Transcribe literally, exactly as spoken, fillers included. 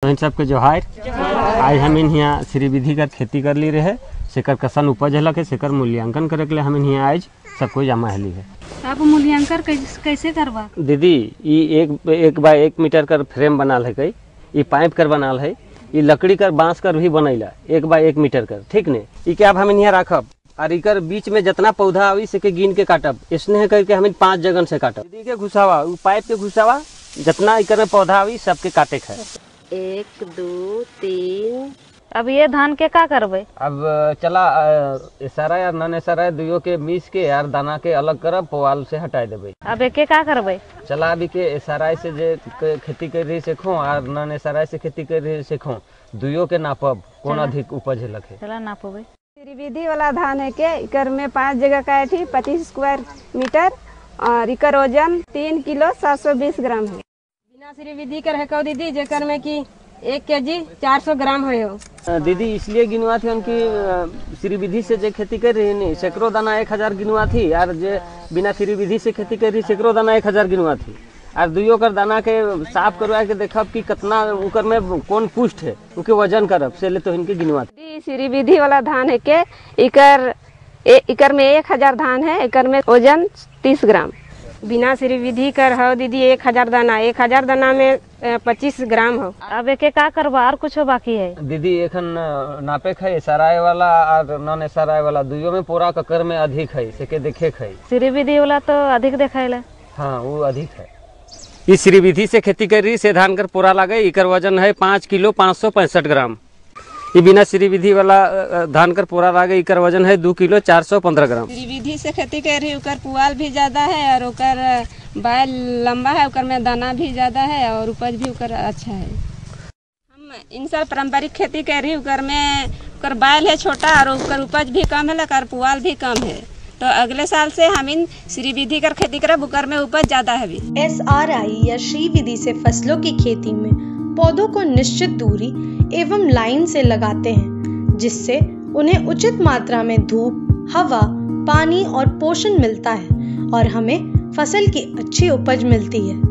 इन सबके जोहार। आज हम यहाँ श्री विधि कर खेती कर ली रहे, सेकर कसन उपज हलक है, सेकर मूल्यांकन करे के लिए हम यहाँ आज सबको जमा हली है। आप मूल्यांकन कैसे करवा? दीदी ये एक एक बाय एक मीटर कर फ्रेम बनाल है, कई ये पाइप कर बनाल है, ये लकड़ी कर बांस कर भी बनैला एक बाय एक मीटर कर, ठीक ने। ये क्या हम यहाँ रखब और इकर बीच में जितना पौधा आवी से के गिन के काटब, इसने करके हम पांच जगह से काटब। दीदी के घुसावा पाइप के घुसावा जितना इकर में पौधा आवी सबके काटे है। एक दो तीन। अब ये धान के का करबे? अब चला एसरा या नन एसरा दुयो के मिस के यार दाना के अलग करब, पुआल से हटा देबे। अब एके का करबे? चला अभी के एसरा से जे खेती कर रही सेखो और नन एसरा से खेती कर रही सेखो, दुयो के नापब कौन अधिक उपज है लखे। चला नापबे। श्री विधि वाला धान है के इकर में पाँच जगह का थी पच्चीस स्क्वायर मीटर और इकर वजन तीन किलो सात सौ बीस ग्राम है। बिना श्री विधि कर है कौ दीदी जेकर में की एक के जी चार सौ ग्राम हो। दीदी इसलिए गिनवा थी उनकी श्री विधि से जो खेती कर रही नहीं सैकड़ों दाना एक हजार गिनवा थी, और जो बिना श्री विधि से खेती कर रही सैकड़ों दाना एक हजार गिनवा थी। और दुइयो कर दाना के साफ करवा के देखब कि कितना उकर में कौन पुष्ट है, उनके वजन करब से ले तो इनके गिनवा थी। श्री विधि वाला धान है के इकर ए, इकर में एक हजार धान है, इकर में वजन तीस ग्राम। बिना श्री विधि कर हो दीदी एक हजार दाना, एक हजार दाना में पच्चीस ग्राम हो। अब एक का करवा और कुछ बाकी है? दीदी एखन नापे है सराय वाला और नन सराय वाला दुइयो में पूरा ककर में अधिक है, सेके देखे है। श्री विधि वाला तो अधिक देखाइला। हाँ वो अधिक है। इस श्री विधि से खेती कर रही से धान कर पूरा लगे, इकर वजन है पाँच किलो पाँच सौ पैंसठ ग्राम। ये बिना श्री विधि वाला धान कर पूरा लागे, इकर वजन है दो किलो चार सौ पंद्रह ग्राम। श्री विधि से खेती कर रही उकर पुआल भी ज्यादा है और उकर बैल लंबा है, उकर में दाना भी ज्यादा है और उपज भी उकर अच्छा है। हम इन साल पारंपरिक खेती कर रही उकर में उकर बैल है छोटा और उकर उपज भी कम है, और पुआल भी कम है। तो अगले साल से हम इन श्री विधि कर खेती करब, उकर में उपज ज्यादा है। एस आर आई या श्री विधि से फसलों की खेती में पौधों को निश्चित दूरी एवं लाइन से लगाते हैं, जिससे उन्हें उचित मात्रा में धूप, हवा, पानी और पोषण मिलता है और हमें फसल की अच्छी उपज मिलती है।